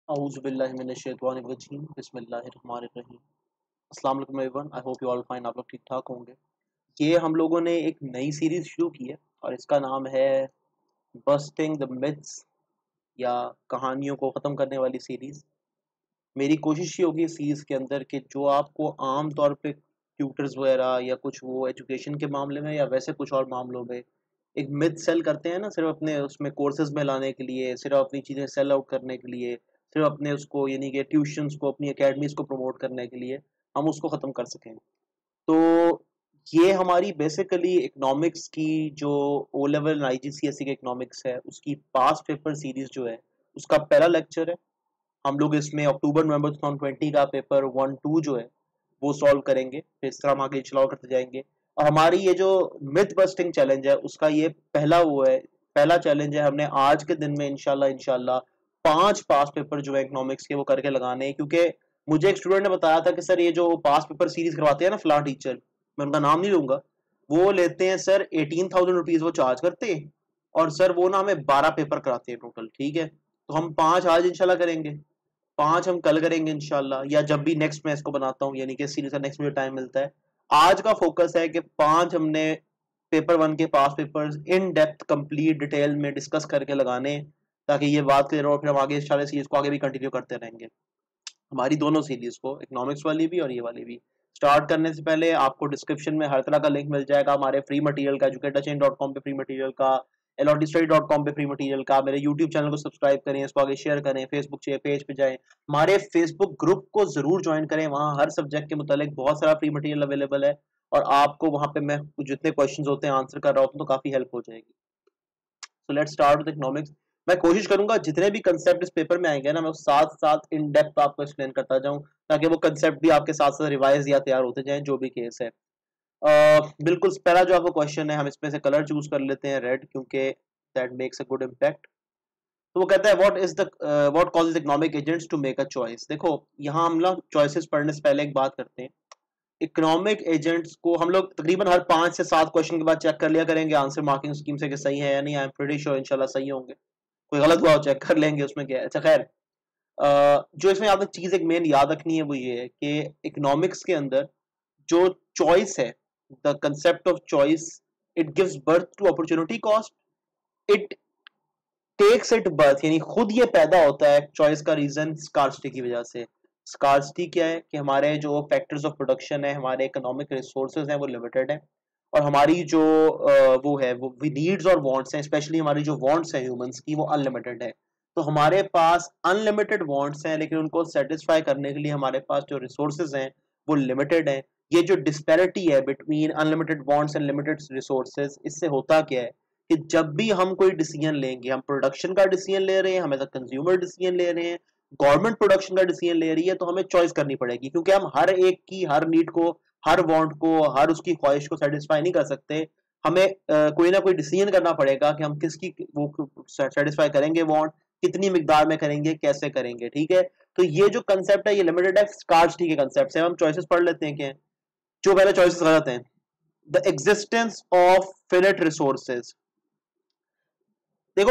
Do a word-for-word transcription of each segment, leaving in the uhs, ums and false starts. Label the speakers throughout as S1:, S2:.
S1: औज़ुबिल्लाहिमिनश्शैतानिर्रजीम बिस्मिल्लाहिर्रहमानिर्रहीम। अस्सलाम वालेकुम everyone, I hope you all fine, आप लोग ठीक ठाक होंगे। ये हम लोगों ने एक नई सीरीज़ शुरू की है और इसका नाम है बस्टिंग द मिथ्स या कहानियों को ख़त्म करने वाली सीरीज़। मेरी कोशिश ये होगी इस सीरीज़ के अंदर कि जो आपको आम तौर पे ट्यूटर्स वगैरह या कुछ वो एजुकेशन के मामले में या वैसे कुछ और मामलों में एक मिथ सेल करते हैं ना, सिर्फ अपने उसमें कोर्सेज में लाने के लिए, सिर्फ अपनी चीज़ें सेल आउट करने के लिए, सिर्फ अपने उसको यानी कि ट्यूशंस को, अपनी एकेडमीज़ को प्रमोट करने के लिए, हम उसको ख़त्म कर सकें। तो ये हमारी बेसिकली इकोनॉमिक्स की जो ओ लेवल आईजीसीएसई के इकोनॉमिक्स है, उसकी पास्ट पेपर सीरीज़ जो है, उसका पहला लेक्चर है। हम लोग इसमें अक्टूबर नवंबर दो हज़ार बीस का पेपर वन टू जो है वो सॉल्व करेंगे, फिर इस तरह हम आगे चलाओ करते जाएंगे। और हमारी ये जो मिथ बस्टिंग चैलेंज है उसका ये पहला वो है, पहला चैलेंज है। हमने आज के दिन में इंशाल्लाह इंशाल्लाह पांच पास पेपर जो है इकोनॉमिक्स के वो करके लगाने हैं, क्योंकि मुझे एक स्टूडेंट ने बताया था कि सर ये जो पास पेपर सीरीज करवाते हैं ना फलां टीचर, मैं उनका नाम नहीं लूंगा, वो लेते हैं सर एटीन थाउजेंड रुपीज वो चार्ज करते हैं और सर वो ना हमें बारह पेपर कराते हैं टोटल। ठीक है, तो हम पांच आज इंशाल्लाह करेंगे, पांच हम कल करेंगे इंशाल्लाह, या जब भी नेक्स्ट मैं इसको बनाता हूँ, यानी कि सीरीज का नेक्स्ट मुझे टाइम मिलता है। आज का फोकस है कि पांच हमने पेपर वन के past papers in depth complete detail में डिस्कस करके लगाने, ताकि ये बात क्लियर हो, फिर हम आगे इंशाल्लाह सीरीज को आगे भी कंटिन्यू करते रहेंगे, हमारी दोनों सीरीज को, इकोनॉमिक्स वाली भी और ये वाली भी। स्टार्ट करने से पहले आपको डिस्क्रिप्शन में हर तरह का लिंक मिल जाएगा, हमारे फ्री मटेरियल का, एजुकेटर चेन डॉट कॉम पे फ्री मटेरियल का, L or T study dot com पे फ्री मटेरियल का। मेरे यूट्यूब चैनल को सब्सक्राइब करें, इसको आगे शेयर करें, फेसबुक पेज पे जाएं, हमारे फेसबुक ग्रुप को जरूर ज्वाइन करें, वहाँ हर सब्जेक्ट के मुतालिक बहुत सारा फ्री मटेरियल अवेलेबल है और आपको वहाँ पे मैं जितने क्वेश्चन होते हैं आंसर कर रहा होता हूँ, तो काफी हेल्प हो जाएगी। So let's start with economics. मैं कोशिश करूंगा जितने भी कंसेप्ट इस पेपर में आएंगे ना, मैं साथ साथ इन डेप्थ आपको एक्सप्लेन करता जाऊं, ताकि वो कंसेप्ट भी आपके साथ साथ रिवाइज या तैयार होते जाएं, जो भी केस है। uh, बिल्कुल पहला जो आपको क्वेश्चन है, हम इसमें से कलर चूज कर लेते हैं रेड, क्योंकि that makes a good impact. तो वो कहता है what is the what causes economic agents to make a choice. देखो यहाँ हम लोग चॉइसेस पढ़ने से पहले एक बात करते हैं। इकोनॉमिक एजेंट्स को हम लोग तकरीबन हर पांच से सात क्वेश्चन के बाद चेक कर लिया करेंगे आंसर मार्किंग स्कीम से कि सही है या नहीं। आई एम प्रीटी श्योर इंशाल्लाह सही होंगे, कोई गलत हुआ चेक कर लेंगे, उसमें क्या है। अच्छा खैर, जो इसमें आपने चीज एक मेन याद रखनी है वो ये है कि इकोनॉमिक्स के अंदर जो चॉइस है, the concept of choice, it gives birth to opportunity cost, it takes it birth, यानी खुद ये पैदा होता है चॉइस का रीजन स्कार्सिटी की वजह से। स्कार्सिटी क्या है कि हमारे जो फैक्टर्स ऑफ प्रोडक्शन है, हमारे इकोनॉमिक रिसोर्सेज हैं, वो लिमिटेड है, और हमारी जो वो है वो नीड्स और वांट्स हैं, स्पेशली हमारी जो वांट्स हैं ह्यूमंस की, वो अनलिमिटेड है। तो हमारे पास अनलिमिटेड वांट्स हैं, लेकिन उनको सेटिस्फाई करने के लिए हमारे पास जो रिसोर्सेज हैं वो लिमिटेड हैं। ये जो डिस्पैरिटी है between unlimited wants and limited resources, इससे होता क्या है कि जब भी हम कोई डिसीजन लेंगे, हम प्रोडक्शन का डिसीजन ले रहे हैं, हम एज अ कंज्यूमर डिसीजन ले रहे हैं, गवर्नमेंट प्रोडक्शन का डिसीजन ले रही है, तो हमें चॉइस करनी पड़ेगी, क्योंकि हम हर एक की हर नीड को, हर वांट को, हर उसकी ख्वाहिश को सेटिस्फाई नहीं कर सकते। हमें uh, कोई ना कोई डिसीजन करना पड़ेगा कि हम किसकी वो सेटिस्फाई करेंगे, वांट कितनी मिकदार में करेंगे, कैसे करेंगे। ठीक है, तो ये जो कंसेप्ट है ये लिमिटेड है, स्कार्सिटी के कंसेप्ट से। हम चॉइसेस पढ़ लेते हैं। क्या जो पहले चॉइसेस गलत हैं, the existence of finite resources. देखो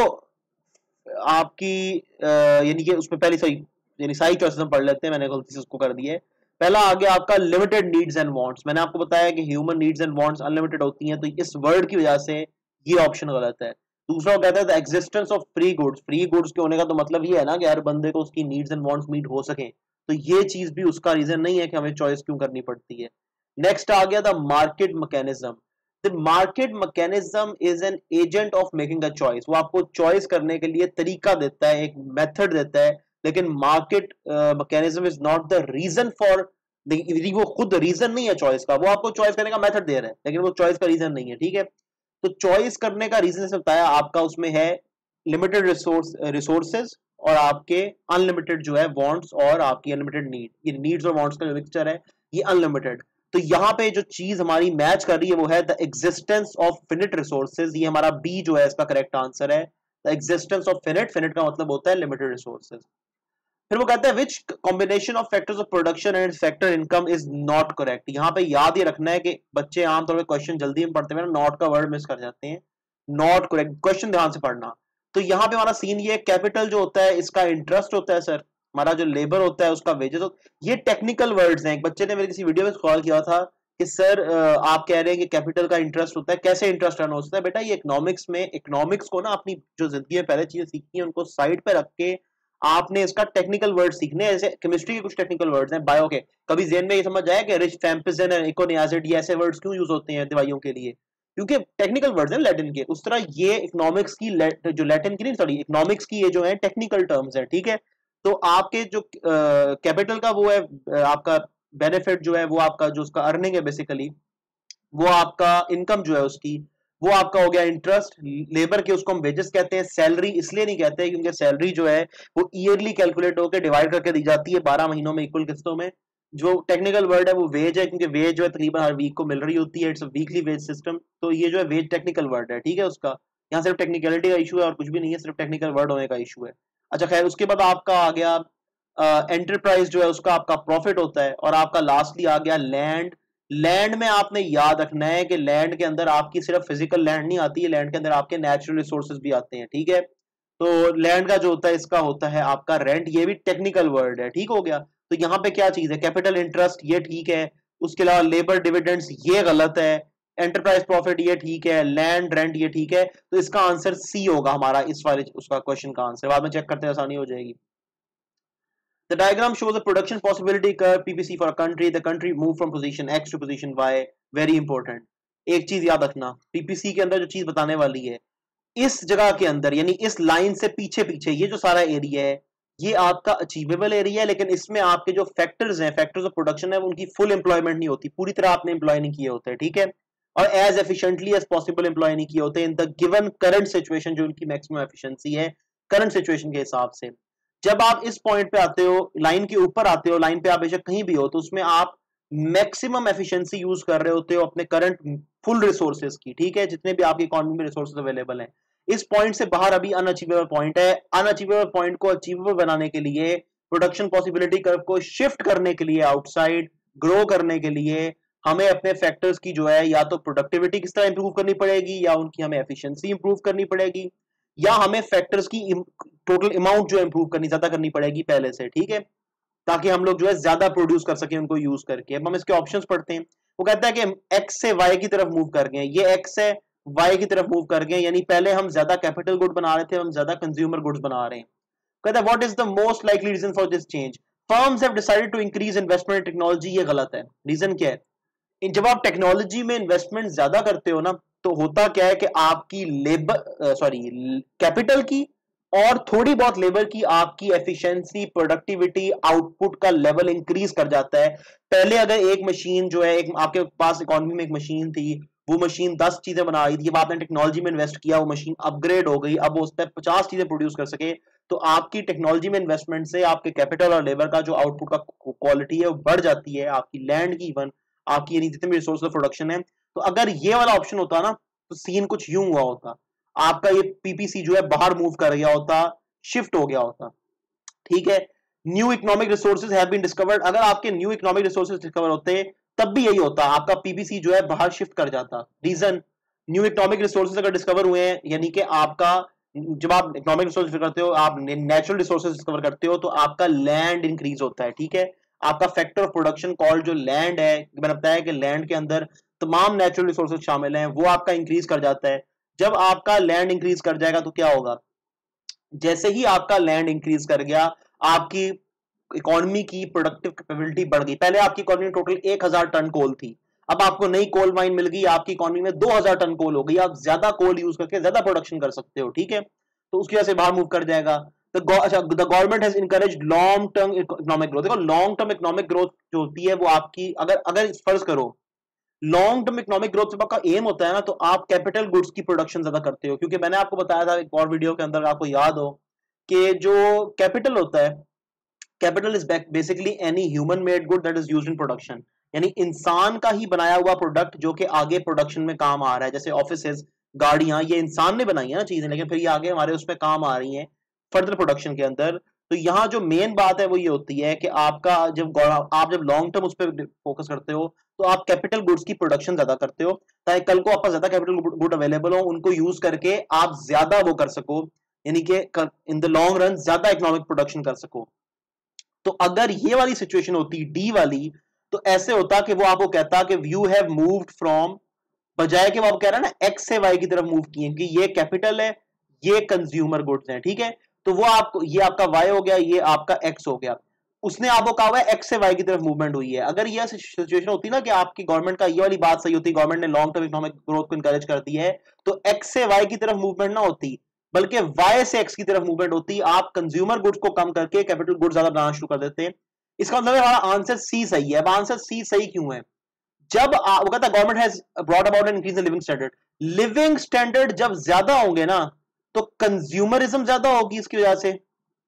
S1: आपकी यानी कि उसमें पहली सही, यानी सारी चॉइसेस हम पढ़ लेते हैं, मैंने गलती से उसको कर दिया है। पहला आ गया आपका लिमिटेड नीड्स एंड वांट्स। मैंने आपको बताया कि human needs and wants unlimited होती हैं, तो इस वर्ड की वजह से ये ऑप्शन गलत है। दूसरा कहता है the existence of free goods. Free goods के होने का तो मतलब ये है ना कि हर बंदे को उसकी नीड्स एंड वांट्स मीट हो सके, तो ये चीज भी उसका रीजन नहीं है कि हमें चॉइस क्यों करनी पड़ती है। नेक्स्ट आ गया the market mechanism. The market mechanism is an agent of making a choice. वो आपको चॉइस करने के लिए तरीका देता है, एक मेथड देता है, लेकिन market mechanism is not the reason for, वो खुद रीजन नहीं है चॉइस का, वो आपको चॉइस करने का मेथड दे रहा है, लेकिन वो चॉइस का रीजन नहीं है। ठीक है, तो चॉइस करने का रीजन से बताया आपका, उसमें है लिमिटेड रिसोर्स रिसोर्सेज और आपके अनलिमिटेड जो है वांट्स और आपकी अनलिमिटेड नीड। ये नीड्स और वांट्स का जो मिक्सचर है ये अनलिमिटेड। तो यहाँ पे जो चीज हमारी मैच कर रही है वो है the existence of finite resources. ये हमारा बी जो है इसका करेक्ट आंसर है, the existence of finite. Finite का मतलब होता है लिमिटेड रिसोर्सेज। फिर वो कहता है which combination of factors of production and factor income is not correct. यहाँ पे याद ये रखना है कि बच्चे आमतौर पर क्वेश्चन जल्दी में पढ़ते हैं, नॉट का वर्ड मिस कर जाते हैं। नॉट करेक्ट, क्वेश्चन ध्यान से पढ़ना। तो यहाँ पे हमारा सीन ये, कैपिटल जो होता है इसका इंटरेस्ट होता है सर, हमारा जो लेबर होता है उसका वेजेस। तो ये टेक्निकल वर्ड्स हैं। एक बच्चे ने मेरे किसी वीडियो में कॉल किया था कि सर आप कह रहे हैं कि कैपिटल का इंटरेस्ट होता है, कैसे इंटरेस्ट अर्न होता है? बेटा ये इकोनॉमिक्स में, इकोनॉमिक्स को ना अपनी जो जिंदगी में पहले चीजें सीखी है उनको साइड पे रख के आपने इसका टेक्निकल वर्ड सीखने हैं। जैसे केमिस्ट्री के कुछ टेक्निकल वर्ड्स हैं, बायो के कभी जेन में ये समझ आया कि रिच फैम्पिजन और इकोनियाजिड ये ऐसे वर्ड्स क्यों यूज होते हैं दवाइयों के लिए? क्योंकि टेक्निकल वर्ड्स हैं लैटिन के। उस तरह ये इकोनॉमिक्स की जो लैटिन की नहीं सॉरी इकोनॉमिक्स की ये जो है टेक्निकल टर्म्स है, ठीक है। तो आपके जो कैपिटल का वो है आपका बेनिफिट जो है वो आपका जो उसका अर्निंग है बेसिकली वो आपका इनकम जो है उसकी वो आपका हो गया इंटरेस्ट। लेबर के उसको हम वेजेस कहते हैं। सैलरी इसलिए नहीं कहते हैं क्योंकि सैलरी जो है वो ईयरली कैलकुलेट होकर डिवाइड करके दी जाती है बारह महीनों में इक्वल किस्तों में। जो टेक्निकल वर्ड है वो वेज है क्योंकि वेज जो है तकरीबन हर वीक को मिल रही होती है। It's a weekly wage system. तो ये जो है वेज टेक्निकल वर्ड है, ठीक है। उसका यहाँ सिर्फ टेक्निकलिटी का इशू है और कुछ भी नहीं है, सिर्फ टेक्निकल वर्ड होने का इशू है। अच्छा खैर, उसके बाद आपका आ गया एंटरप्राइज uh, जो है उसका आपका प्रॉफिट होता है। और आपका लास्टली आ गया लैंड। लैंड में आपने याद रखना है कि लैंड के अंदर आपकी सिर्फ फिजिकल लैंड नहीं आती है, लैंड के अंदर आपके नेचुरल रिसोर्सेज भी आते हैं, ठीक है। तो लैंड का जो होता है इसका होता है आपका रेंट। ये भी टेक्निकल वर्ड है, ठीक हो गया। तो यहाँ पे क्या चीज है? कैपिटल इंटरेस्ट ये ठीक है। उसके अलावा लेबर डिविडेंड्स ये गलत है। एंटरप्राइज प्रॉफिट ये ठीक है। लैंड रेंट ये ठीक है। तो इसका आंसर सी होगा हमारा इस वाले उसका क्वेश्चन का आंसर। बाद में चेक करते हैं, आसानी हो जाएगी। The diagram shows a production possibility curve P P C for a country. The country moved from position X to position Y. Very important. एक चीज याद रखना, पीपीसी के अंदर जो चीज बताने वाली है इस जगह के अंदर यानी इस लाइन से पीछे पीछे ये जो सारा एरिया है ये आपका अचीवेबल एरिया है, लेकिन इसमें आपके जो फैक्टर्स हैं, फैक्टर्स ऑफ प्रोडक्शन है, उनकी फुल एम्प्लॉयमेंट नहीं होती, पूरी तरह आपने एम्प्लॉय नहीं किए होते, ठीक है। और as efficiently as possible employ नहीं किए होते in the given current situation, जो उनकी मैक्सिमम एफिशिएंसी है करंट सिचुएशन के हिसाब से। जब आप इस पॉइंट पे आते हो, लाइन के ऊपर आते हो, लाइन पे आप बेशक कहीं भी हो, तो उसमें आप मैक्सिमम एफिशिएंसी यूज कर रहे होते हो अपने करंट फुल रिसोर्सेज की, ठीक है, जितने भी आपकी इकोनॉमी में रिसोर्सेज अवेलेबल हैं। इस पॉइंट से बाहर अभी अनअचीवेबल पॉइंट है। अनअचीवेबल पॉइंट को अचीवेबल बनाने के लिए, प्रोडक्शन पॉसिबिलिटी कर्व को शिफ्ट करने के लिए, आउटसाइड ग्रो करने के लिए हमें अपने फैक्टर्स की जो है या तो प्रोडक्टिविटी किस तरह इंप्रूव करनी पड़ेगी, या उनकी हमें एफिशिएंसी इंप्रूव करनी पड़ेगी, या हमें फैक्टर्स की टोटल अमाउंट जो इंप्रूव करनी ज्यादा करनी पड़ेगी पहले से, ठीक है, ताकि हम लोग जो है ज्यादा प्रोड्यूस कर सकें उनको यूज करके। अब हम इसके ऑप्शंस पढ़ते हैं। वो कहता है कि एक्स से वाई की तरफ मूव कर गए, ये एक्स है, वाई की तरफ मूव कर गए, यानी पहले हम ज्यादा कैपिटल गुड बना रहे थे, हम ज्यादा कंज्यूमर गुड्स बना रहे हैं। कहता है what is the most likely reason for this change? Firms have decided to increase investment in technology. ये गलत है। रीजन क्या है? जब आप टेक्नोलॉजी में इन्वेस्टमेंट ज्यादा करते हो ना, तो होता क्या है कि आपकी लेबर सॉरी कैपिटल की और थोड़ी बहुत लेबर की आपकी एफिशिएंसी, प्रोडक्टिविटी, आउटपुट का लेवल इंक्रीज कर जाता है। पहले अगर एक मशीन जो है, एक आपके पास इकोनॉमी में एक मशीन थी, वो मशीन दस चीजें बना रही थी, जब आपने टेक्नोलॉजी में इन्वेस्ट किया वो मशीन अपग्रेड हो गई, अब वो उस पर पचास चीजें प्रोड्यूस कर सके, तो आपकी टेक्नोलॉजी में इन्वेस्टमेंट से आपके कैपिटल और लेबर का जो आउटपुट का क्वालिटी है वो बढ़ जाती है, आपकी लैंड की, इवन आपकी यानी जितने भी रिसोर्स ऑफ प्रोडक्शन है। तो अगर ये वाला ऑप्शन होता ना तो सीन कुछ यूं हुआ होता, आपका ये पीपीसी जो है बाहर मूव कर गया होता, शिफ्ट हो गया होता, ठीक है। New economic resources have been discovered. अगर आपके न्यू इकोनॉमिक रिसोर्सेज डिस्कवर होते तब भी यही होता, आपका पीपीसी जो है बाहर शिफ्ट कर जाता। रीजन, न्यू इकोनॉमिक रिसोर्सेज अगर डिस्कवर हुए हैं, यानी कि आपका जब आप इकोनॉमिक रिसोर्स करते हो, आप नेचुरल रिसोर्सेज डिस्कवर करते हो, तो आपका लैंड इंक्रीज होता है, ठीक है। आपका फैक्टर ऑफ प्रोडक्शन कॉल्ड जो लैंड है, मैंने बताया कि लैंड के अंदर तमाम नेचुरल रिसोर्सेज शामिल हैं, वो आपका इंक्रीज कर जाता है। जब आपका लैंड इंक्रीज कर जाएगा तो क्या होगा? जैसे ही आपका लैंड इंक्रीज कर गया, आपकी इकोनॉमी की प्रोडक्टिव कैपेबिलिटी बढ़ गई। पहले आपकी इकोनॉमी टोटल एक हजार टन कोल थी, अब आपको नई कोल माइन मिल गई, आपकी इकोनॉमी में दो हजार टन कोल हो गई, आप ज्यादा कोल यूज करके ज्यादा प्रोडक्शन कर सकते हो, ठीक है। तो उसकी वजह से बाहर मूव कर जाएगा। The government has encouraged long term economic growth. देखो लॉन्ग टर्म इकोनॉमिक ग्रोथ जो होती है वो आपकी, अगर अगर फर्ज करो लॉन्ग टर्म इकोनॉमिक ग्रोथ से आपका एम होता है ना, तो आप कैपिटल गुड्स की प्रोडक्शन ज्यादा करते हो। क्योंकि मैंने आपको बताया था एक और वीडियो के अंदर, आपको याद हो कि जो कैपिटल होता है, capital is basically any human made good that is used in production, यानी इंसान का ही बनाया हुआ प्रोडक्ट जो कि आगे प्रोडक्शन में काम आ रहा है। जैसे ऑफिसेज, गाड़ियां, ये इंसान ने बनाई है ना चीजें, लेकिन फिर ये आगे हमारे उसमें काम आ रही हैं फर्दर प्रोडक्शन के अंदर। तो यहाँ जो मेन बात है वो ये होती है कि आपका जब आप जब लॉन्ग टर्म उस पर फोकस करते हो तो आप कैपिटल गुड्स की प्रोडक्शन ज्यादा करते हो, ताकि कल को आपका ज्यादा कैपिटल गुड अवेलेबल हो, उनको यूज करके आप ज्यादा वो कर सको, यानी कि इन द लॉन्ग रन ज्यादा इकोनॉमिक प्रोडक्शन कर सको। तो अगर ये वाली सिचुएशन होती डी वाली, तो ऐसे होता कि वो आपको कहता कि यू हैव मूव्ड फ्रॉम, बजाय कि वो आप कह रहा है ना एक्स से वाई की तरफ मूव किए, क्योंकि ये कैपिटल है, ये कंज्यूमर गुड्स हैं, ठीक है। तो वो आपको, ये आपका वाई हो गया, ये आपका एक्स हो गया, उसने आपको कहा हुआ है एक्स से वाई की तरफ मूवमेंट हुई है। अगर ये सिचुएशन होती ना कि आपकी गवर्नमेंट का ये वाली बात सही होती, गवर्नमेंट ने लॉन्ग टर्म इकोनॉमिक ग्रोथ को इंकरेज कर दी है, तो एक्स से वाई की तरफ मूवमेंट ना होती, बल्कि वाई से एक्स की तरफ मूवमेंट होती। आप कंज्यूमर गुड्स को कम करके कैपिटल गुड्स ज्यादा बनाना शुरू कर देते हैं। इसका मतलब हमारा आंसर सी सही है। अब आंसर सी सही क्यों है? जब आ, वो कहता है government has brought about an increase in living standard, living standard जब ज्यादा होंगे ना तो कंज्यूमरिज्म ज्यादा होगी इसकी वजह से,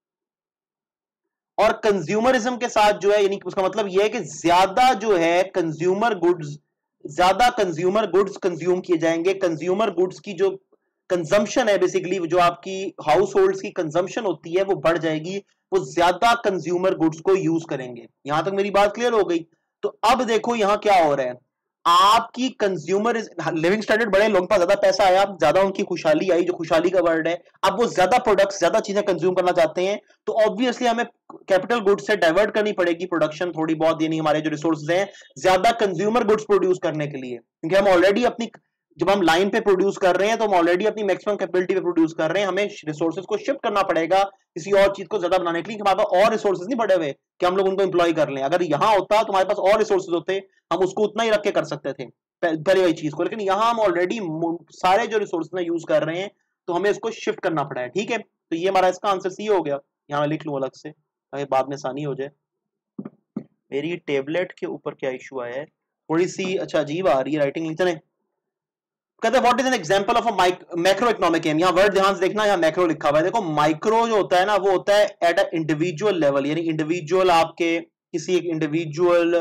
S1: और कंज्यूमरिज्म के साथ जो है, यानी उसका मतलब यह है कि ज्यादा जो है कंज्यूमर गुड्स, ज्यादा कंज्यूमर गुड्स कंज्यूम किए जाएंगे। कंज्यूमर गुड्स की जो कंजम्पशन है, बेसिकली जो आपकी हाउस होल्ड की कंजम्पशन होती है वो बढ़ जाएगी, वो ज्यादा कंज्यूमर गुड्स को यूज करेंगे। यहां तक मेरी बात क्लियर हो गई? तो अब देखो यहां क्या हो रहा है, आपकी कंज्यूमर लिविंग स्टैंडर्ड बढ़े, लोगों के पास ज्यादा पैसा आया, ज्यादा उनकी खुशहाली आई, जो खुशहाली का वर्ड है, अब वो ज्यादा प्रोडक्ट्स, ज्यादा चीजें कंज्यूम करना चाहते हैं, तो ऑब्वियसली हमें कैपिटल गुड्स से डाइवर्ट करनी पड़ेगी प्रोडक्शन थोड़ी बहुत, यानी हमारे जो रिसोर्सेज हैं ज्यादा कंज्यूमर गुड्स प्रोड्यूस करने के लिए, क्योंकि हम ऑलरेडी अपनी, जब हम लाइन पे प्रोड्यूस कर रहे हैं तो हम ऑलरेडी अपनी मैक्सिमम कैपेबिलिटी पे प्रोड्यूस कर रहे हैं, हमें रिसोर्सेज को शिफ्ट करना पड़ेगा किसी और चीज को ज्यादा बनाने के लिए। हमारे पास और रिसोर्सेज नहीं पड़े हुए कि हम लोग उनको एम्प्लॉय कर लें। अगर यहां होता तो हमारे पास और रिसोर्सेज होते, हम उसको उतना ही रख के कर सकते थे पहले वाली चीज को, लेकिन यहां हम ऑलरेडी सारे जो रिसोर्सेज यूज कर रहे हैं, तो हमें इसको शिफ्ट करना पड़ा है, ठीक है। तो ये हमारा इसका आंसर सी हो गया। यहां मैं लिख लूं अलग से ताकि बाद में आसानी हो जाए। मेरी टेबलेट के ऊपर क्या इशू आया है, थोड़ी सी अच्छा अजीब आ रही है राइटिंग। चले, कहते हैं what is an example of a macro economic aim. यहाँ वर्ड ध्यान से देखना, यहाँ मैक्रो लिखा हुआ है। देखो माइक्रो जो होता है ना, वो होता है एट अ इंडिविजुअल लेवल, यानी इंडिविजुअल आपके किसी एक इंडिविजुअल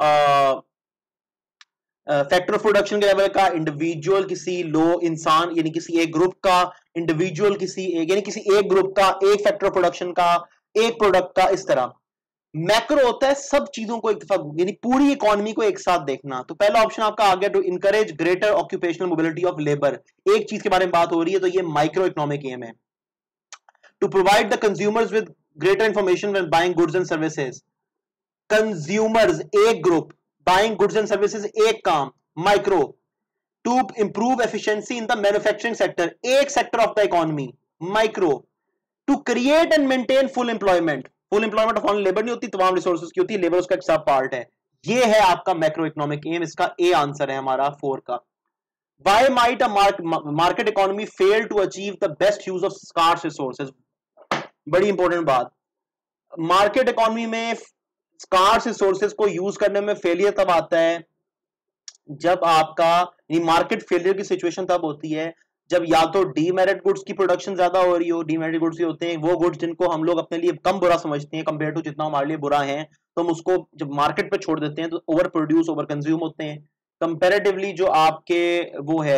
S1: फैक्टर ऑफ प्रोडक्शन के लेवल का, इंडिविजुअल किसी लो इंसान यानी किसी एक ग्रुप का, इंडिविजुअल किसी एक यानी किसी एक ग्रुप का, एक फैक्टर ऑफ प्रोडक्शन का, एक प्रोडक्ट का, इस तरह। मैक्रो होता है सब चीजों को एक दफा, यानी पूरी इकोनॉमी को एक साथ देखना। तो पहला ऑप्शन आपका आ गया, to encourage greater occupational mobility of labour. एक चीज के बारे में बात हो रही है, तो ये माइक्रो इकोनॉमिक एम है। To provide the consumers with greater information when buying goods and services. Consumers एक ग्रुप, बाइंग गुड्स एंड सर्विसेज एक काम, micro. To improve efficiency in the manufacturing sector, एक sector of the economy, micro. To create and maintain full employment, full employment of only labour नहीं होती, तमाम resources की होती है, लेबर उसका एक सब पार्ट है। ये है आपका मैक्रो इकोनॉमिक एम, इसका ए आंसर है हमारा फोर का। Why might a market economy fail to achieve the best use of scarce resources? बड़ी इंपॉर्टेंट बात, मार्केट इकोनॉमी में स्कार्स रिसोर्सेज को यूज करने में फेलियर तब आता है जब आपका, मार्केट फेलियर की सिचुएशन तब होती है जब या तो डीमेरिट गुड्स की प्रोडक्शन ज्यादा हो रही हो। डीमेरिट गुड्स ही होते हैं वो गुड्स जिनको हम लोग अपने लिए कम बुरा समझते हैं कंपेयर टू जितना हमारे लिए बुरा है, तो हम उसको जब मार्केट पे छोड़ देते हैं तो ओवर प्रोड्यूस, ओवर कंज्यूम होते हैं। कंपेरेटिवली जो आपके वो है,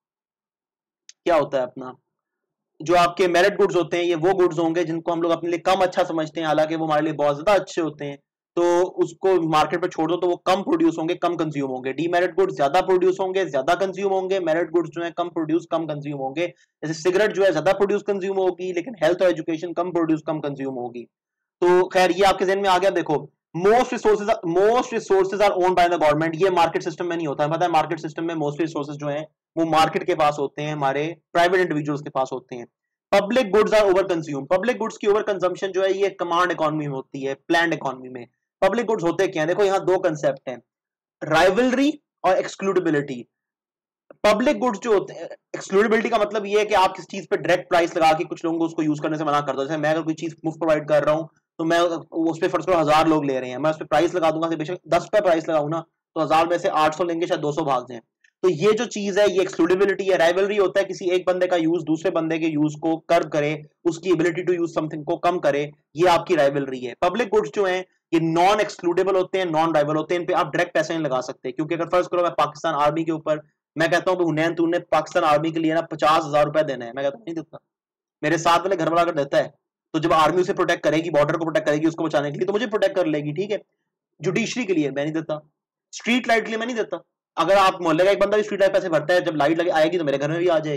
S1: क्या होता है अपना, जो आपके मेरिट गुड्स होते हैं, ये वो गुड्स होंगे जिनको हम लोग अपने लिए कम अच्छा समझते हैं, हालांकि वो हमारे लिए बहुत ज्यादा अच्छे होते हैं। तो उसको मार्केट पे छोड़ दो तो वो कम प्रोड्यूस होंगे, कम कंज्यूम होंगे। डीमेरिट गुड्स ज्यादा प्रोड्यूस होंगे, ज्यादा कंज्यूम होंगे। मेरिट गुड्स जो है कम प्रोड्यूस, कम कंज्यूम होंगे। जैसे सिगरेट जो है ज्यादा प्रोड्यूस कंज्यूम होगी, लेकिन हेल्थ और एजुकेशन कम प्रोड्यूस, कम कंज्यूम होगी। तो खैर ये आपके जहन में आ गया। देखो most resources most resources are owned by the government, ये मार्केट सिस्टम में नहीं होता है। पता है मार्केट सिस्टम में मोस्ट रिसोर्सेज जो है वो मार्केट के पास होते हैं, हमारे प्राइवेट इंडिविजुअल्स के पास होते हैं। Public goods are over consume, public goods की ओवर कंजम्पशन जो है ये कमांड इकोनॉमी में होती है, प्लान्ड इकोनॉमी में। पब्लिक गुड्स होते क्या है, देखो यहाँ दो कंसेप्ट हैं, राइवलरी और एक्सक्लूडेबिलिटी। पब्लिक गुड्स जो होते हैं, एक्सक्लूडेबिलिटी का मतलब ये है कि आप किस चीज पे डायरेक्ट प्राइस लगा के कुछ लोगों को उसको यूज करने से मना कर दो। जैसे मैं अगर कोई चीज मुफ्त प्रोवाइड कर रहा हूँ तो मैं उस पर फर्ज करो हजार लोग ले रहे हैं, मैं उस पर प्राइस लगा दूंगा, बेशक दस पे प्राइस लगाऊं ना तो हजार में से आठ सौ लेंगे, शायद दो सौ भाग जाए। तो ये जो चीज है ये एक्सक्लूडेबिलिटी है। राइवलरी होता है किसी एक बंदे का यूज दूसरे बंदे के यूज को कर्व करे, उसकी एबिलिटी टू यूज समथिंग को कम करे, ये आपकी राइवलरी है। पब्लिक गुड्स जो है ये नॉन एक्सक्लूडेबल होते हैं, नॉन राइवल होते हैं, इन पे आप डायरेक्ट पैसे नहीं लगा सकते। क्योंकि अगर फर्ज करो मैं पाकिस्तान आर्मी के ऊपर मैं कहता हूँ हुनैन तूने पाकिस्तान आर्मी के लिए ना पचास हजार रुपए देना है, मैं कहता हूँ नहीं देता, मेरे साथ वाले घर वाला अगर देता है तो जब आर्मी उसे प्रोटेक्ट करेगी, बॉर्डर को प्रोटेक्ट करेगी, उसको बचाने के लिए, तो मुझे प्रोटेक्ट कर लेगी, ठीक है। जुडिशरी के लिए मैं नहीं देता, स्ट्रीट लाइट के लिए मैं नहीं देता। अगर आप मोहल्ले का एक बंदा भी स्ट्रीट लाइट पैसे भरता है, जब लाइट लगे आएगी तो मेरे घर में भी आ जाएगी।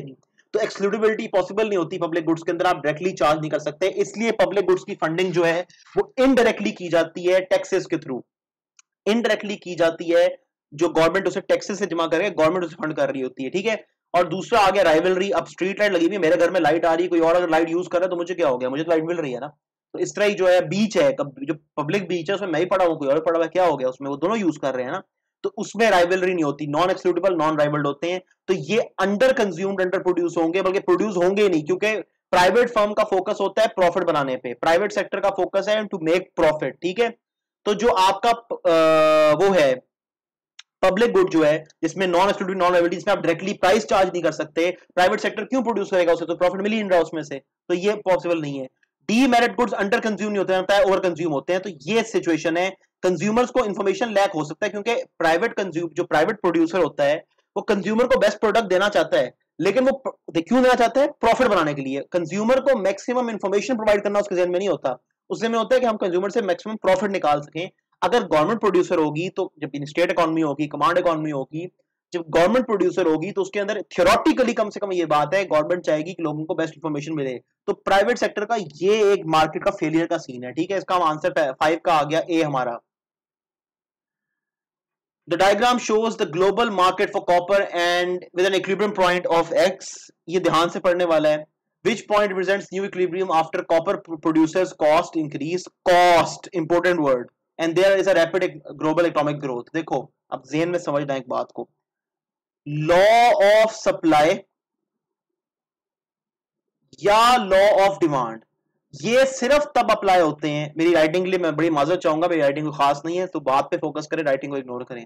S1: तो एक्सक्लूडिबिलिटी पॉसिबल नहीं होती पब्लिक गुड्स के अंदर, आप डायरेक्टली चार्ज नहीं कर सकते, इसलिए पब्लिक गुड्स की फंडिंग जो है वो इनडायरेक्टली की जाती है टैक्सेस के थ्रू, इनडायरेक्टली की जाती है, जो गवर्नमेंट उसे टैक्सेस से जमा करके गवर्नमेंट उसे फंड कर रही होती है, ठीक है। और दूसरा आ गया राइवलरी, अब स्ट्रीट लाइट लगी हुई है, मेरे घर में लाइट आ रही है, कोई और अगर लाइट यूज कर रहा है तो मुझे क्या हो गया, मुझे तो लाइट मिल रही है ना। तो इस तरह ही जो है बीच है, जो पब्लिक बीच है उसमें मैं ही पड़ा हूँ, कोई और पड़ा हुआ, क्या हो गया उसमें, वो दोनों यूज कर रहे हैं ना, तो उसमें राइवलरी नहीं होती, नॉन एक्सक्लूडेबल नॉन राइवल्ड होते हैं। तो ये अंडर कंज्यूम्ड अंडर प्रोड्यूस होंगे, बल्कि प्रोड्यूस होंगे नहीं, क्योंकि प्राइवेट फर्म का फोकस होता है प्रॉफिट बनाने पे, प्राइवेट सेक्टर का फोकस है टू मेक प्रॉफिट, ठीक है। तो जो आपका आ, वो है पब्लिक गुड जो है जिसमें नॉन एक्सक्लूसिव नॉन राइवलरी, जिसमें आप डायरेक्टली प्राइस चार्ज नहीं कर सकते, प्राइवेट सेक्टर क्यों प्रोड्यूस करेगा, उसे तो प्रॉफिट मिल ही नहीं रहा उसमें से, तो ये पॉसिबल नहीं है। डीमेरिट गुड्स अंडर कंज्यूम नहीं होते हैं, ओवर कंज्यूम होते हैं, तो ये सिचुएशन है। कंज्यूमर्स को इंफॉर्मेशन लैक हो सकता है, क्योंकि प्राइवेट कंज्यूम जो प्राइवेट प्रोड्यूसर होता है वो कंज्यूमर को बेस्ट प्रोडक्ट देना चाहता है, लेकिन वो क्यों देना चाहता है, प्रॉफिट बनाने के लिए। कंज्यूमर को मैक्सिमम इंफॉर्मेशन प्रोवाइड करना उसके ज़हन में नहीं होता, उस ज़हन में होता है कि हम कंज्यूमर से मैक्सिमम प्रॉफिट निकाल सकें। अगर गवर्नमेंट प्रोड्यूसर होगी, तो जब स्टेट इकोनॉमी होगी, कमांड इकोनॉमी होगी, जब गवर्नमेंट प्रोड्यूसर होगी, तो उसके अंदर थियोरेटिकली कम से कम ये बात है, गवर्नमेंट चाहेगी कि लोगों को बेस्ट इंफॉर्मेशन मिले। तो प्राइवेट सेक्टर का ये एक मार्केट का फेलियर का सीन है, ठीक है। इसका आंसर फाइव का आ गया ए हमारा। The diagram shows the global market for copper and with an equilibrium point of x. ये ध्यान से पढ़ने वाला है। Which point represents new equilibrium after copper producers cost increase? Cost, important word. And there is a rapid global economic growth. देखो, अब ज़हन में समझना एक बात को। Law of supply या law of demand, ये सिर्फ तब अप्लाई होते हैं, मेरी राइटिंग के लिए मैं बड़ी माजरत चाहूंगा, मेरी राइटिंग को खास नहीं है, तो बात पे फोकस करें, राइटिंग को इग्नोर करें।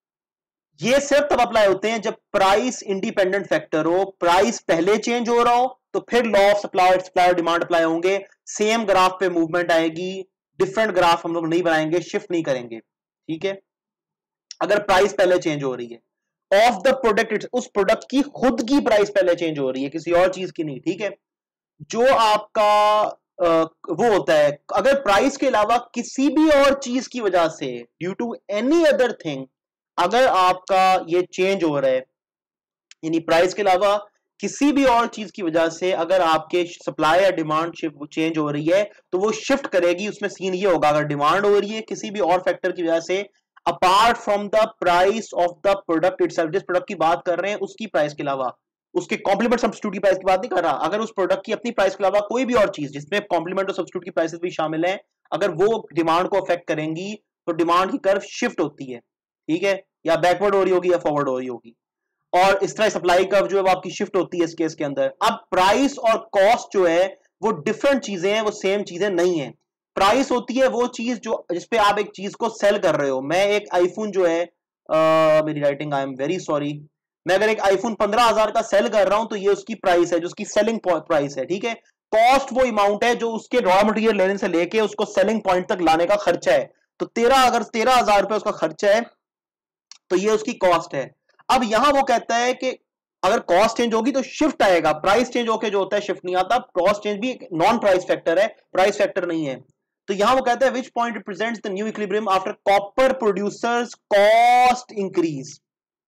S1: ये सिर्फ तब अप्लाई होते हैं जब प्राइस इंडिपेंडेंट फैक्टर हो, प्राइस पहले चेंज हो रहा हो तो फिर लॉ ऑफ सप्लाई सप्लाई और डिमांड अप्लाई होंगे, सेम ग्राफ पे मूवमेंट आएगी, डिफरेंट ग्राफ हम लोग नहीं बनाएंगे, शिफ्ट नहीं करेंगे, ठीक है। अगर प्राइस पहले चेंज हो रही है ऑफ द प्रोडक्ट, उस प्रोडक्ट की खुद की प्राइस पहले चेंज हो रही है, किसी और चीज की नहीं, ठीक है। जो आपका आ, वो होता है, अगर प्राइस के अलावा किसी भी और चीज की वजह से, due to any other thing, अगर आपका ये चेंज हो रहा है, यानी प्राइस के अलावा किसी भी और चीज की वजह से अगर आपके सप्लाई या डिमांड चेंज हो रही है, तो वो शिफ्ट करेगी। उसमें सीन ये होगा, अगर डिमांड हो रही है किसी भी और फैक्टर की वजह से apart from the price of the product itself, जिस प्रोडक्ट की बात कर रहे हैं उसकी प्राइस के अलावा, उसके कॉम्प्लीमेंट सब्स्टिट्यूट की प्राइस की बात नहीं कर रहा, अगर उस प्रोडक्ट की अपनी प्राइस के अलावा कोई भी और चीज जिसमें कॉम्प्लीमेंट और सब्स्टिट्यूट की प्राइसेस भी शामिल है, अगर वो डिमांड को अफेक्ट करेंगी, तो डिमांड की कर्व शिफ्ट होती है, ठीक है, या बैकवर्ड हो रही होगी या फॉरवर्ड हो रही होगी, और इस तरह सप्लाई कर्व जो है वो आपकी शिफ्ट होती है इस केस के अंदर। अब प्राइस और कॉस्ट जो है वो डिफरेंट चीजें हैं, वो सेम चीजें नहीं है। प्राइस होती है वो चीज जो जिसपे आप एक चीज को सेल कर रहे हो। मैं एक आईफोन जो है, आ, मेरी writing, I am very sorry, मैं अगर एक आईफोन पंद्रह हजार का सेल कर रहा हूं तो ये उसकी प्राइस है, जो उसकी सेलिंग प्राइस है, ठीक है। कॉस्ट वो अमाउंट है जो उसके रॉ मटेरियल लेने से लेके उसको सेलिंग पॉइंट तक लाने का खर्चा है। तो तेरह अगर तेरह हजार रुपए उसका खर्चा है तो ये उसकी कॉस्ट है। अब यहां वो कहता है कि अगर कॉस्ट चेंज होगी तो शिफ्ट आएगा, प्राइस चेंज होके जो होता है शिफ्ट नहीं आता। कॉस्ट चेंज भी नॉन प्राइस फैक्टर है, प्राइस फैक्टर नहीं है। तो यहां वो कहता है which point represents the new equilibrium after copper producers cost increase.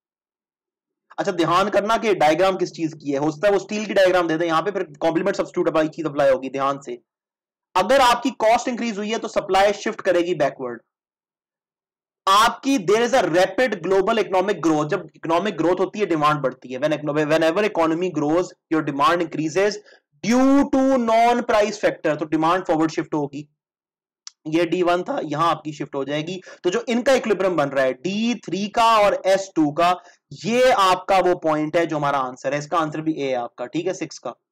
S1: अच्छा, ध्यान करना कि डायग्राम किस चीज की है, हो सकता है वो स्टील की डायग्राम दे दे, यहां पे फिर कॉम्प्लीमेंट सब्स्टिट्यूट अप्लाई चीज अप्लाई होगी। ध्यान से, अगर आपकी कॉस्ट इंक्रीज हुई है तो सप्लाई शिफ्ट करेगी बैकवर्ड। आपकी there is a rapid global economic growth, जब इकोनॉमिक ग्रोथ होती है डिमांड बढ़ती है। Whenever economy grows your demand increases due to non price factor, तो डिमांड फॉरवर्ड शिफ्ट होगी। ये डी वन था, यहां आपकी शिफ्ट हो जाएगी। तो जो इनका इक्विलिब्रियम बन रहा है डी थ्री का और एस टू का, ये आपका वो पॉइंट है जो हमारा आंसर है। इसका आंसर भी ए है आपका, ठीक है, सिक्स का।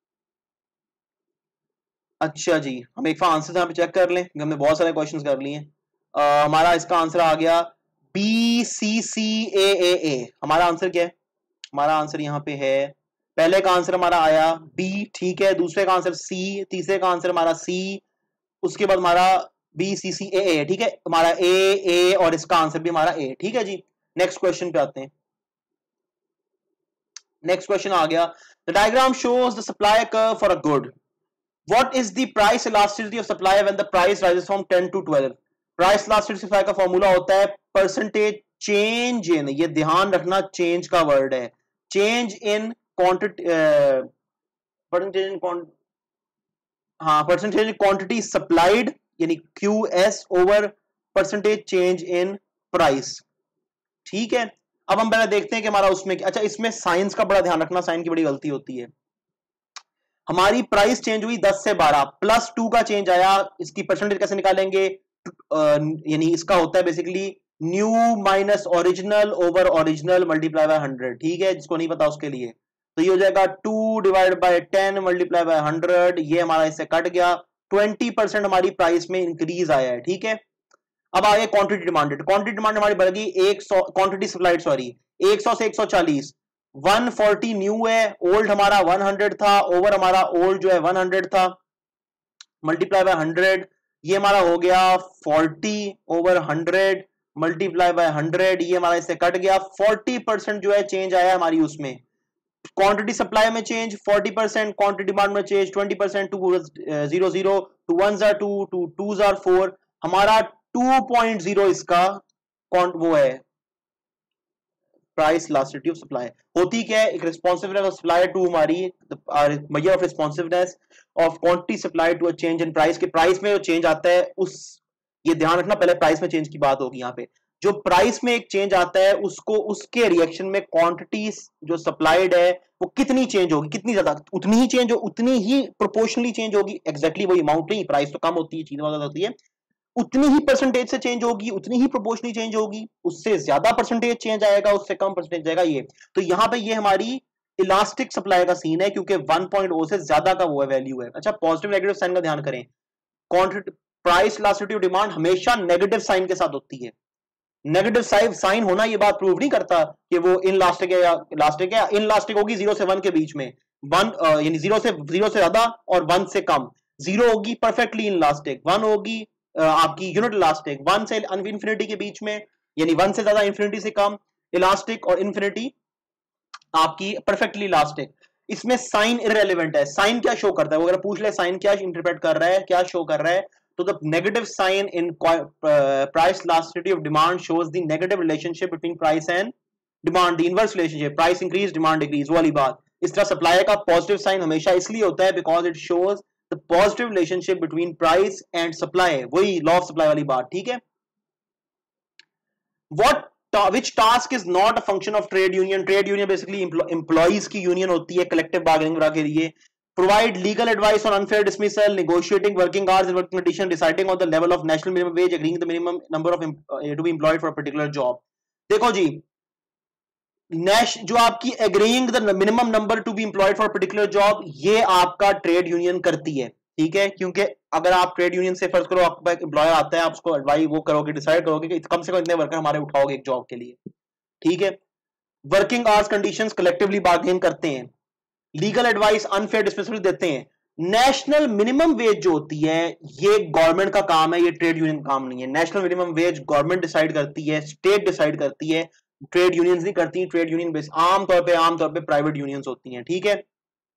S1: अच्छा जी, हम एक आंसर यहाँ पे चेक कर लें, हमने बहुत सारे क्वेश्चंस कर लिए। हमारा इसका आंसर आ गया बी सी सी ए ए ए। हमारा आंसर क्या है? हमारा आंसर यहाँ पे है, पहले का आंसर हमारा आया बी, ठीक है, दूसरे का आंसर सी, तीसरे का आंसर हमारा सी, उसके बाद हमारा बी सी सी ए ए, ठीक है, हमारा ए ए और इसका आंसर भी हमारा ए, ठीक है जी। नेक्स्ट क्वेश्चन पे आते हैं। नेक्स्ट क्वेश्चन आ गया, the diagram shows the supply curve for a good, what is the price elasticity of supply when the price rises from ten to twelve. Price elasticity का फॉर्मूला होता है percentage change इन, ये ध्यान रखना change का word है, change in quantity percentage in हाँ percentage quantity supplied यानी Q S over percentage change in price. ठीक है, अब हम पहले देखते हैं कि हमारा उसमें, अच्छा इसमें साइंस का बड़ा ध्यान रखना, साइन की बड़ी गलती होती है। हमारी प्राइस चेंज हुई दस से बारह, प्लस टू का चेंज आया, इसकी परसेंटेज कैसे निकालेंगे, यानी इसका होता है basically new minus original over original multiply by hundred. ठीक है, जिसको नहीं पता उसके लिए, तो ये हो जाएगा two divide by ten multiply by hundred, ये हमारा इससे कट गया, ट्वेंटी परसेंट हमारी प्राइस में इंक्रीज आया है। ठीक है, अब आगे क्वांटिटी डिमांडेड, क्वांटिटी डिमांड हमारी बढ़ गई एक सौ, क्वांटिटी सप्लाइड सॉरी एक सौ से एक सौ चालीस, वन फोर्टी न्यू है, ओल्ड हमारा वन हंड्रेड था, ओवर हमारा ओल्ड जो है वन हंड्रेड था, मल्टीप्लाई बाय हंड्रेड, ये हमारा हो गया forty over hundred multiply by hundred, ये हमारा इससे कट गया, फोर्टी परसेंट जो है चेंज आया हमारी उसमें, क्वांटिटी सप्लाई में change forty percent, quantity demand में change twenty percent, two zero zero, two one are two, two two are four, हमारा टू पॉइंट ज़ीरो इसका वो है प्राइस इलास्टिसिटी ऑफ सप्लाई। होती क्या है, एक रिस्पॉन्सिवनेस ऑफ सप्लाई टू हमारी measure of responsiveness of quantity supply to a change in price, के प्राइस में जो चेंज आता है उस, ये ध्यान रखना पहले प्राइस में चेंज की बात होगी यहाँ पे, जो प्राइस में एक चेंज आता है उसको उसके रिएक्शन में क्वांटिटी जो सप्लाइड है वो कितनी चेंज होगी, कितनी ज्यादा, उतनी ही चेंज हो, उतनी ही प्रोपोर्शनली चेंज होगी, एग्जैक्टली वही अमाउंट नहीं, प्राइस तो कम होती है, चीज ज्यादा होती है, उतनी ही परसेंटेज से चेंज होगी, उतनी ही प्रोपोर्शनली चेंज होगी, उससे ज्यादा परसेंटेज चेंज आएगा, उससे कम परसेंटेज जाएगा ये। तो यहां पे ये हमारी इलास्टिक सप्लाई का सीन है, क्योंकि वन पॉइंट ज़ीरो से ज्यादा का वो है वैल्यू है। अच्छा, पॉजिटिव नेगेटिव साइन का ध्यान करें, quantity price elasticity of demand हमेशा नेगेटिव साइन के साथ होती है। नेगेटिव साइन होना ये बात प्रूव नहीं करता कि वो इनलास्टिक है या इलास्टिक है, इनलास्टिक होगी जीरो से वन के बीच में, वन यानी जीरो से जीरो से ज्यादा और वन से कम, जीरो होगी परफेक्टली इनलास्टिक, वन होगी आपकी यूनिट इलास्टिक, वन से इंफिनिटी के बीच में, यानी वन से ज्यादा इंफिनिटी से कम इलास्टिक, और इंफिनिटी आपकी परफेक्टली इलास्टिक। इसमें साइन इररेलेवेंट है, साइन क्या शो करता है, वो अगर पूछ ले साइन क्या इंटरप्रेट कर रहा है, क्या शो कर रहा है, तो the negative sign in price elasticity of demand shows the negative relationship between price and demand, the inverse relationship, price increase demand decrease वाली बात। इस तरह सप्लाई का पॉजिटिव साइन हमेशा इसलिए होता है because it shows the positive relationship between price and supply, वही लॉ ऑफ सप्लाई वाली बात। ठीक है, what which task is not a function of trade union, trade union basically employees की union होती है कलेक्टिव बार्गेनिंग वगैरह के लिए, provide legal advice on unfair dismissal, negotiating working hours and working condition, deciding on the level of national minimum wage, agreeing the minimum number of uh, to be employed for a particular job। देखो जी, नेश जो आपकी agreeing the minimum number to be employed for a particular job, ये आपका trade union करती है। ठीक है, क्योंकि अगर आप ट्रेड यूनियन से फर्ज करो आपका एक एम्प्लॉयर आता है, आप उसको एडवाइस वो करोगे, डिसाइड करोगे कि कम से कम इतने वर्कर हमारे उठाओगे एक जॉब के लिए। ठीक है, working hours conditions collectively bargain करते हैं, लीगल एडवाइस अनफेयर डिस्मिसल देते हैं। नेशनल मिनिमम वेज जो होती है ये गवर्नमेंट का काम है, ये ट्रेड यूनियन का काम नहीं है। National minimum wage government decide करती है, स्टेट डिसाइड करती है, ट्रेड यूनियंस नहीं करती। ट्रेड यूनियन बेस आमतौर पे आमतौर पे प्राइवेट यूनियंस होती हैं। ठीक है,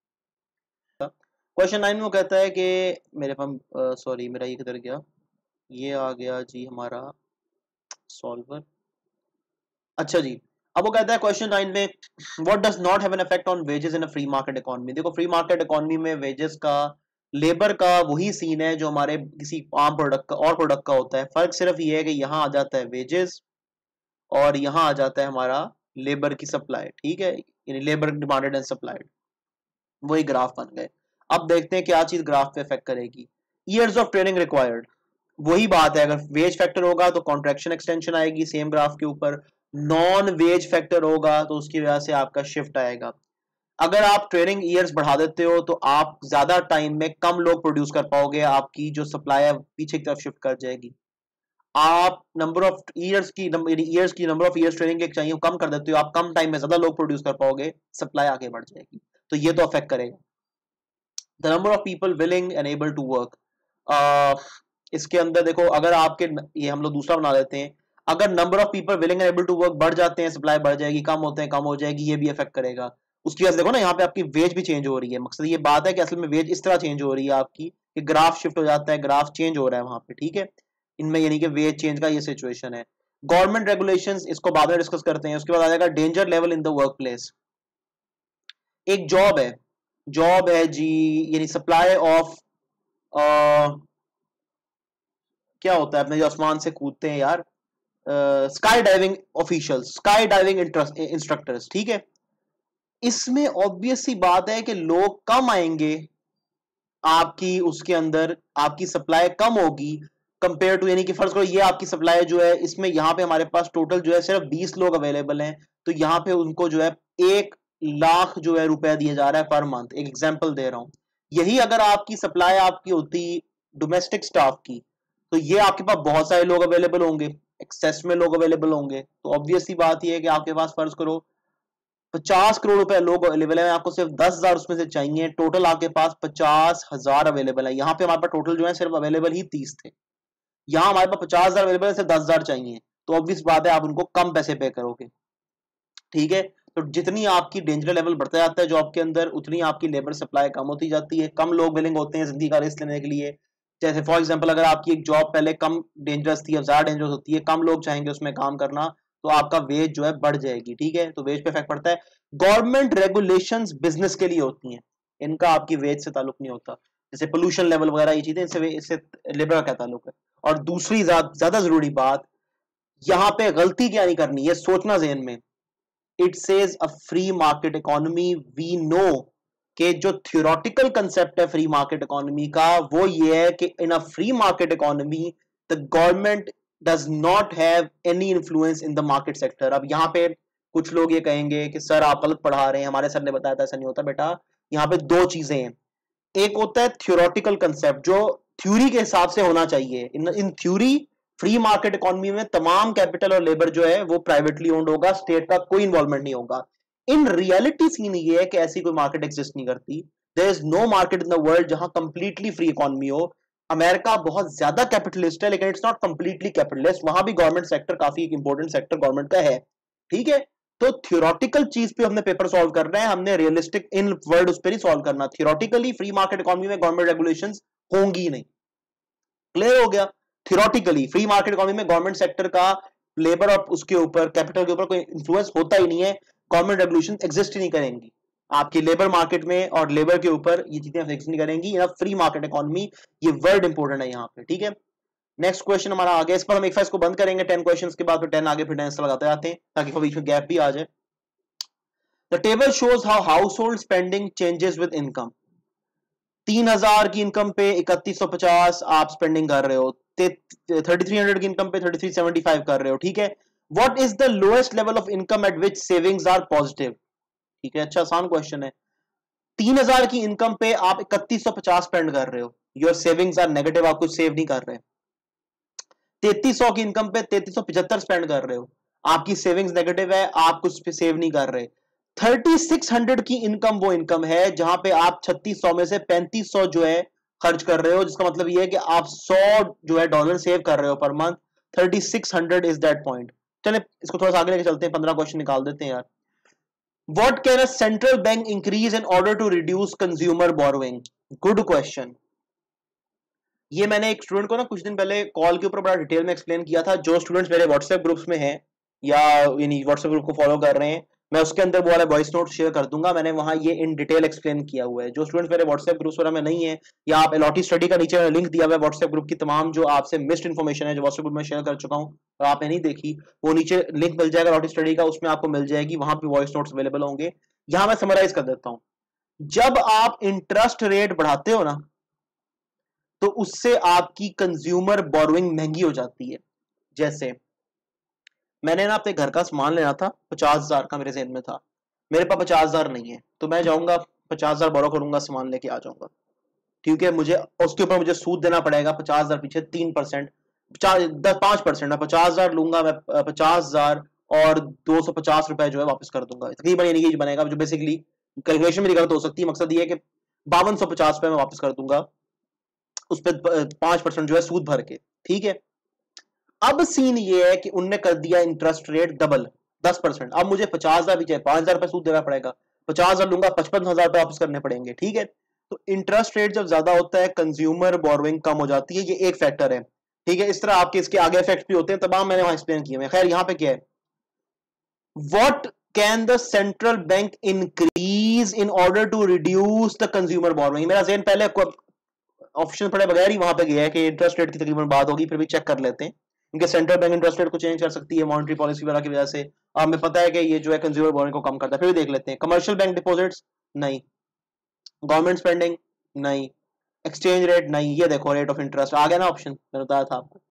S1: क्वेश्चन नाइन में वो कहता है कि मेरे पास सॉरी मेरा ये किधर गया, ये आ गया जी हमारा सॉल्वर। अच्छा जी, अब वो कहता है क्वेश्चन नाइन में what does not have an effect on wages in a free market economy. देखो, फ्री मार्केट इकोनॉमी में वेजेस का, लेबर का वही सीन है जो हमारे किसी आम प्रोडक्ट का और प्रोडक्ट का होता है। फर्क सिर्फ ये है कि यहाँ आ जाता है वेजेस और यहाँ आ जाता है हमारा लेबर की सप्लाई। ठीक है, यानी लेबर डिमांडेड एंड सप्लाइड, वही ग्राफ बन गए। अब देखते हैं क्या चीज ग्राफ पे इफेक्ट करेगी। ईयर्स ऑफ ट्रेनिंग रिक्वायर्ड, वही बात है, अगर वेज फैक्टर होगा तो कॉन्ट्रैक्शन एक्सटेंशन आएगी सेम ग्राफ के ऊपर, नॉन वेज फैक्टर होगा तो उसकी वजह से आपका शिफ्ट आएगा। अगर आप ट्रेनिंग ईयर्स बढ़ा देते हो तो आप ज्यादा टाइम में कम लोग प्रोड्यूस कर पाओगे, आपकी जो सप्लाई है पीछे की तरफ शिफ्ट कर जाएगी। आप नंबर ऑफ ईयर्स की ईयर्स की नंबर ऑफ ईयर्स ट्रेनिंग एक चाहिए कम कर देते हो, आप कम टाइम में ज्यादा लोग प्रोड्यूस कर पाओगे, सप्लाई आगे बढ़ जाएगी, तो ये तो अफेक्ट करेगा। The number of people willing and able to work, इसके अंदर देखो अगर आपके, ये हम लोग दूसरा बना लेते हैं, अगर number of people willing and able to work बढ़ जाते हैं सप्लाई बढ़ जाएगी, कम होते हैं कम हो जाएगी, ये भी अफेक्ट करेगा। उसकी वजह से देखो ना यहाँ पे आपकी वेज भी चेंज हो रही है। मकसद ये बात है कि असल में वेज इस तरह चेंज हो रही है आपकी कि ग्राफ शिफ्ट हो जाता है, ग्राफ चेंज हो रहा है वहां पे। ठीक है, इनमें यानी कि वेज चेंज का ये सिचुएशन है। गवर्नमेंट रेगुलेशंस, इसको बाद में डिस्कस करते हैं। उसके बाद आ जाएगा danger level in the work place. एक जॉब है, जॉब है जी, यानी सप्लाई ऑफ, क्या होता है अपने जो आसमान से कूदते हैं यार, sky diving officials, sky diving instructors, ठीक है। इसमें ऑब्वियस सी बात है कि लोग कम आएंगे, आपकी उसके अंदर आपकी सप्लाई कम होगी कंपेयर टू, यानी कि फर्ज करो ये आपकी सप्लाई जो है, इसमें यहाँ पे हमारे पास टोटल जो है सिर्फ बीस लोग अवेलेबल हैं, तो यहाँ पे उनको जो है एक लाख जो है रुपया दिया जा रहा है पर मंथ, एक एग्जांपल दे रहा हूं। यही अगर आपकी सप्लाई आपकी होती डोमेस्टिक स्टाफ की, तो ये आपके पास बहुत सारे लोग अवेलेबल होंगे, एक्सेस में लोग अवेलेबल होंगे, तो ऑब्वियस सी बात यह है कि आपके पास फर्ज करो पचास करोड़ रुपए लोग अवेलेबल है, आपको सिर्फ दस हजार उसमें से चाहिए, टोटल आपके पास पचास हजार अवेलेबल है। यहाँ पे हमारे पास टोटल जो है सिर्फ अवेलेबल ही तीस थे, यहाँ हमारे पास पचास हजार अवेलेबल है, सिर्फ दस हजार चाहिए, तो ऑब्वियस बात है आप उनको कम पैसे पे करोगे, ठीक है। तो जितनी आपकी डेंजर लेवल बढ़ता जाता है जॉब के अंदर, उतनी आपकी लेबर सप्लाई कम होती जाती है, कम लोग विलिंग होते हैं जिंदगी का रिस्क लेने के लिए। जैसे फॉर एग्जांपल अगर आपकी एक जॉब पहले कम डेंजरस थी, अब ज्यादा डेंजरस होती है, कम लोग चाहेंगे उसमें काम करना, तो आपका वेज जो है बढ़ जाएगी, ठीक है, तो वेज पे इफेक्ट पड़ता है। गवर्नमेंट रेगुलेशंस बिजनेस के लिए होती हैं, इनका आपकी वेज से ताल्लुक नहीं होता, जैसे पोल्यूशन लेवल वगैरह ये चीजें, इससे इससे लेबर का क्या ताल्लुक है। और दूसरी ज्यादा जरूरी बात, यहाँ पे गलती क्या नहीं करनी, ये सोचना जहन में, it says a free market economy, we know कि जो थियोरेटिकल कंसेप्ट है फ्री मार्केट इकोनॉमी का वो ये है कि in a free market economy the government does not have any influence in the market sector. अब यहाँ पे कुछ लोग ये कहेंगे कि सर आप गलत पढ़ा रहे हैं, हमारे सर ने बताया था ऐसा नहीं होता बेटा, यहाँ पे दो चीजें हैं, एक होता है थियोरेटिकल कंसेप्ट जो थ्योरी के हिसाब से होना चाहिए, in in theory free market economy में तमाम कैपिटल और लेबर जो है वो प्राइवेटली ओन्ड होगा, स्टेट का कोई इन्वॉल्वमेंट नहीं होगा। इन रियलिटी सीन ये है कि ऐसी कोई मार्केट एग्जिस्ट नहीं करती, there is no market in the world जहां कंप्लीटली फ्री इकोनॉमी हो। अमेरिका बहुत ज्यादा कैपिटलिस्ट है लेकिन इट्स नॉट कंप्लीटली कैपिटलिस्ट, वहां भी गवर्नमेंट सेक्टर काफी एक इंपॉर्टेंट सेक्टर गवर्नमेंट का है, ठीक है। तो थियोरेटिकल चीज पे हमने पेपर सॉल्व कर रहे हैं, हमने रियलिस्टिक इन वर्ड उस पर ही सॉल्व करना। थियोरेटिकली फ्री मार्केट इकोनॉमी में गवर्नमेंट रेगुलेशंस होंगी नहीं, क्लियर हो गया। थियोरेटिकली फ्री मार्केट इकोनॉमी में गवर्नमेंट सेक्टर का लेबर और उसके ऊपर कैपिटल के ऊपर कोई इंफ्लुएंस होता ही नहीं है, गवर्नमेंट रेगुलेशन एग्जिस्ट ही नहीं करेंगी आपकी लेबर मार्केट में, और लेबर के ऊपर ये चीजें एग्जिस्ट नहीं करेंगी, फ्री मार्केट इकोनॉमी, ये वर्ड इंपॉर्टेंट है यहाँ पे, ठीक है। नेक्स्ट क्वेश्चन हमारा आगे, इस पर हम एक फाइव को बंद करेंगे टेन क्वेश्चन के बाद, फिर टेन आगे फिर टेन लगाते जाते हैं ताकि बीच में गैप भी आ जाए। The table shows how household spending changes with income. तीन हजार की इनकम पे इकतीस सौ पचास आप स्पेंडिंग कर रहे हो, थर्टी थ्री हंड्रेड की इनकम पे थर्टी थ्री सेवेंटी फाइव कर रहे हो, ठीक है। What is the lowest level of income at which savings are positive, ठीक है, अच्छा आसान क्वेश्चन है। तीन हजार की इनकम पे आप इकतीस सौ पचास स्पेंड कर रहे हो, योर सेविंग्स आर नेगेटिव, आप कुछ सेव नहीं कर रहे। तैतीस सौ की इनकम पे तैतीस सौ पिछहत्तर स्पेंड कर रहे हो, आपकी सेविंग्स नेगेटिव है, आप कुछ सेव नहीं कर रहे। थर्टी सिक्स हंड्रेड की इनकम वो इनकम है जहां पे आप छत्तीस सौ में से पैंतीस सौ जो है खर्च कर रहे हो, जिसका मतलब ये है कि आप सौ जो है डॉलर सेव कर रहे हो per month. Thirty six hundred is that point. चले इसको थोड़ा सा आगे लेके चलते हैं, पंद्रह क्वेश्चन निकाल देते हैं यार। What can a central bank increase in order to reduce consumer borrowing, good question. ये मैंने एक स्टूडेंट को ना कुछ दिन पहले कॉल के ऊपर बड़ा डिटेल में एक्सप्लेन किया था, जो स्टूडेंट्स मेरे व्हाट्सएप ग्रुप्स में हैं या यानी व्हाट्सएप ग्रुप को फॉलो कर रहे हैं, मैं उसके अंदर वो वाला वॉइस नोट शेयर कर दूंगा, मैंने वहां ये इन डिटेल एक्सप्लेन किया हुआ है। जो स्टूडेंट्स मेरे व्हाट्सएप ग्रुप्स वगैरह में नहीं है, या आप एलॉटी स्टडी का नीचे लिंक दिया हुआ है व्हाट्सएप ग्रुप की तमाम जो आपसे मिस्ड इन्फॉर्मेशन है जो व्हाट्सएप ग्रुप में शेयर कर चुका हूँ और आपने नहीं देखी, वो नीचे लिंक मिल जाएगा एलॉटी स्टडी का, उसमें आपको मिल जाएगी, वहां पे वॉइस नोट्स अवेलेबल होंगे। यहाँ मैं समराइज कर देता हूँ, जब आप इंटरेस्ट रेट बढ़ाते हो ना तो उससे आपकी कंज्यूमर बोरोइंग महंगी हो जाती है। जैसे मैंने ना अपने घर का सामान लेना था, पचास हजार का मेरे जेहन में था, मेरे पास पचास हजार नहीं है, तो मैं जाऊंगा पचास हजार बोरो करूंगा, सामान लेके आ जाऊंगा, ठीक है। मुझे उसके ऊपर मुझे सूद देना पड़ेगा, पचास हजार पीछे तीन परसेंट दस पांच परसेंट मैं पचास हजार लूंगा, मैं पचास हजार और दो सौ पचास रुपए जो है वापस कर दूंगा, तकरीबन ये बनेगा, जो बेसिकली कैलकुलेशन मेरी गलत हो सकती है, मकसद ये है कि बावन सौ पचास रुपए मैं वापस कर दूंगा उस पर पांच परसेंट जो है सूद भर के, ठीक है। अब सीन ये है कि उनने कर दिया इंटरेस्ट रेट डबल, दस परसेंट, अब मुझे पचास हजार भी चाहिए, पांच हजार रुपए सूद देना पड़ेगा, पचास हजार लूंगा पचपन हजार रुपए वापस करने पड़ेंगे, ठीक है। तो इंटरेस्ट रेट जब ज्यादा होता है कंज्यूमर बोरोइंग कम हो जाती है, ये एक फैक्टर है, ठीक है। इस तरह आपके इसके आगे इफेक्ट भी होते हैं, तमाम मैंने वहां एक्सप्लेन किए हैं। खैर यहाँ पे क्या है, what can the central bank increase in order to reduce the consumer borrowing. मेरा ज़हन पहले ऑप्शन पढ़े बगैर ही वहां पे गया है कि इंटरेस्ट रेट की तकरीबन बात होगी, फिर भी चेक कर लेते हैं। क्योंकि सेंट्रल बैंक इंटरेस्ट रेट को चेंज कर सकती है मॉनेटरी पॉलिसी वगैरह की वजह से। हमें पता है कि ये जो है कंज्यूमर बोरोइंग को कम करता है, फिर भी देख लेते हैं। कमर्शियल बैंक डिपॉजिट्स नहीं, गवर्नमेंट स्पेंडिंग नहीं, एक्सचेंज रेट नहीं। ये देखो रेट ऑफ इंटरेस्ट आ गया ना ऑप्शन, मैंने बताया था आपको।